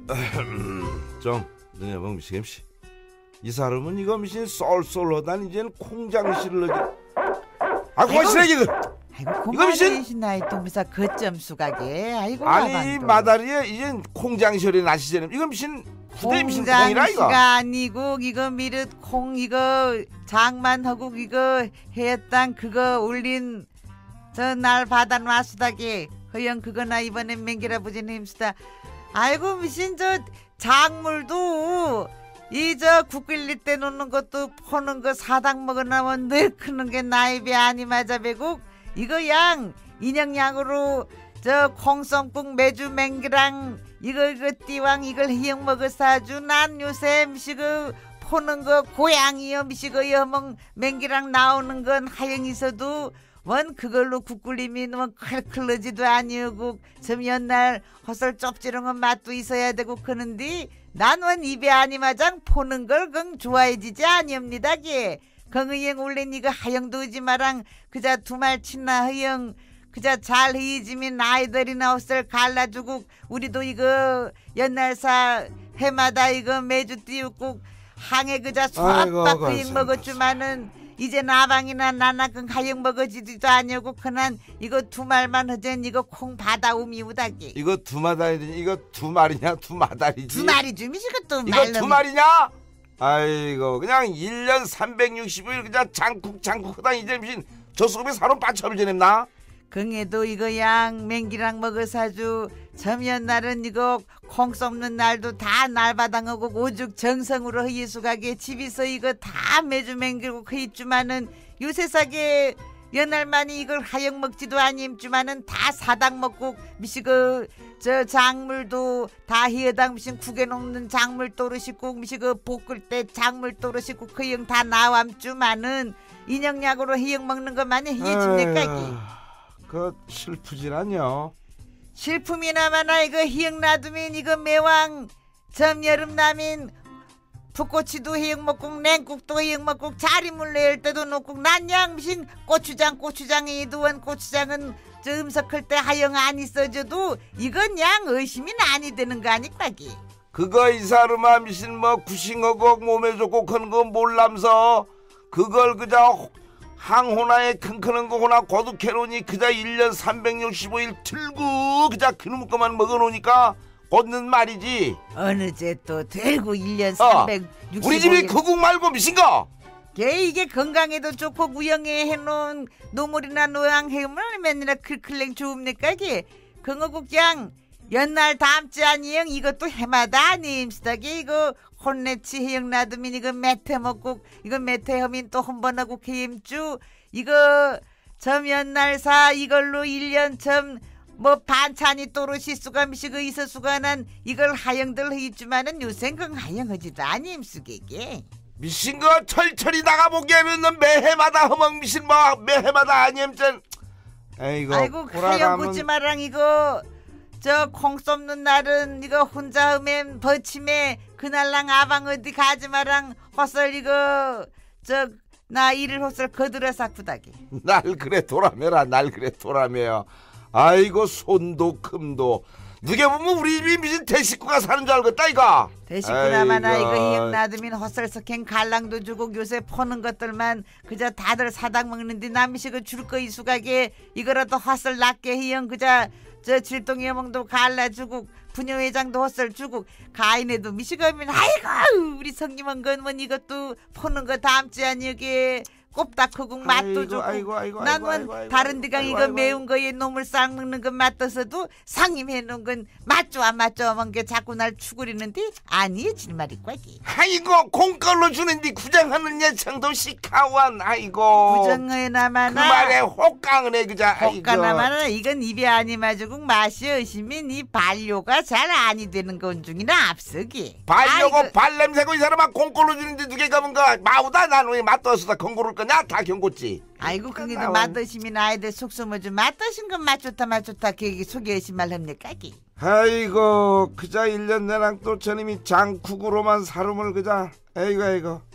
좀 너네 멍미시겸씨 이 사람은 이거 미신 쏠쏠하단 이제는 콩장실을 아이고 시래기 아이고 고마우시나이 또 미사 거점 수가게. 아이고 아니 이 마다리에 이젠 콩장실이 나시잖아요. 이거 미신 후대 미신 콩이라 이거. 콩장시가 아니고 이거 미릇 콩 이거 장만하고 이거 해땅 그거 올린 저 날 받아 놨수다게. 허영 그거나 이번에 맹기라 부지는 힘쓰다. 아이고 미신 저 작물도 이 저 국 끓일 때 놓는 것도 퍼는 거 사당 먹어나면 늘 크는 게 나이 배 아니 맞아 배국 이거 양 인형양으로 저 콩썸국 매주 맹기랑 이거 띠왕 이걸 희영 먹어 사주. 난 요새 미시그 포는 거 고양이요 미시그 여멍 맹기랑 나오는 건 하영 있어도 원 그걸로 국 끓림이 너무 클클러지도 아니고 좀 옛날 헛설 쩝지렁은 맛도 있어야 되고 그런데 난 원 입에 아니마장 포는 걸 그 좋아해지지 아니옵니다게. 건의행 원래 니가 하영도 오지 마랑 그자 두말 친나 허영 그자 잘 헤이지면 아이들이나 옷을 갈라주고 우리도 이거 옛날사 해마다 이거 매주 띄우고 항해 그자 소압박 허영 먹었지만은 이제 나방이나 나나건 하영 먹어지지도 아니고 그난 이거 두 말만 허전 이거 콩 받아오미 우다기. 이거 두 마다리지 이거 두 말이냐 두 마다리지. 두 마리 좀 이거 이거 두 말이냐? 아이고 그냥 1년 365일 그냥 장국 하다 이제 무슨 저수급에 사람 빠쳐을 지냈나? 긍에도 이거 양 맹기랑 먹어 사주. 점연 날은 이거 콩 썩는 날도 다 날바당하고 오죽 정성으로 허예수가게 집에서 이거 다 매주 맹기고 허입주마는 요새사게 연날만이 이걸 하영 먹지도 아님주마는 다 사당 먹고 미시그 저 작물도 다 희어당 미신 국에 놓는 작물 또르시고 미시그 볶을 때 작물 또르시고 그 형 다 나왔주마는 인형약으로 희영 먹는 것만이 희해집니까? 그 슬프지란요. 실품이나마나 이거 희영 놔두면 이거 매왕 점 여름 나면 풋꼬치도 희영 먹고 냉국도 희영 먹고 자리물 내일 때도 놓고 난양 미신 고추장이 이두원 고추장은 저 음석할 때 하영 안 있어져도 이건 양 의심이 아니 되는 거 아니까기. 그거 이 사람아 미신 뭐 구싱하고 몸에 좋고 그런 거 몰람서 그걸 그저 항호나에 큰큰한 거 호나 고독해놓으니 그자 1년 365일 틀고 그자 그놈 것만 먹어놓으니까 곧는 말이지. 어느 제 또 들고 1년 365일 우리 집이 그 국 말고 미신가? 이게 건강에도 좋고 무형에 해놓은 노물이나 노양 해물 맨날 클클랭 좋습니까 이게. 긍어국장 연날 다음주 아니영 이것도 해마다 아님스다게 이거 혼내치 해영 놔두면 이거 매태 먹고 이거 매태 하면 또 한 번 하고 개임주 이거 점 연날사 이걸로 1년 점 뭐 반찬이 또르시 수가 미시고 있어 수가 난 이걸 하영들 해주마는 요새 그 하영하지도 아님수게게. 미신 거 철철이 나가보기에는 매해마다 허멍 미신 뭐 매해마다 아니엠전. 아이고 하영 굳지 마랑 이거 저 콩 썩는 날은 이거 혼자 하면 버침에 그날랑 아방 어디 가지마랑 헛설 이거 저 나 일을 헛설 거들어 사쿠다게. 날 그래 돌아매라 날 그래 돌아매요. 아이고 손도 큼도 누게 보면 우리 집이 무슨 대식구가 사는 줄 알겠다 이거. 대식구나마나 이거 희영 놔두면 헛설석행 갈랑도 주고 요새 퍼는 것들만 그저 다들 사당 먹는데 남미식을 줄 거 이수가게 이거라도 헛설 낫게 희영 그저 저 질동 여멍도 갈라주고 부녀회장도 헛설 주고 가인에도 미식하면 아이고 우리 성님은 건뭐 이것도 퍼는 거 다음 주 아니게 꼽닥하고 맛도 좋고 난원 다른 데가 이거 매운 거에 놈을 싹 먹는 건 맛도서도 상임 해놓은 건 맛 좋아 먹은 게 자꾸 날 추구리는데 아니 진말이 꽉이. 아이고 콩걸로 주는데 구정하는 예청도 시카완. 아이고 구정해나마나 그 말에 혹강은해 그자. 혹가나마나 이건 입에 아니 마주고 맛이 의심인 이 반려가 잘 아니 되는 건 중이나 앞서기. 반려고 발냄새고 이 사람아 콩걸로 주는데 누게 가면 거 마우다 난 왜 맛도수다 건고를 거냐 다 경고지. 아이고 그게도 맛드시면 아이들 속수모주 맛드신 건 맛 좋다 그게 속여신 말 합니까? 아이고 그자 1년 내랑 또 저님이 장국으로만 사름을 그자. 아이고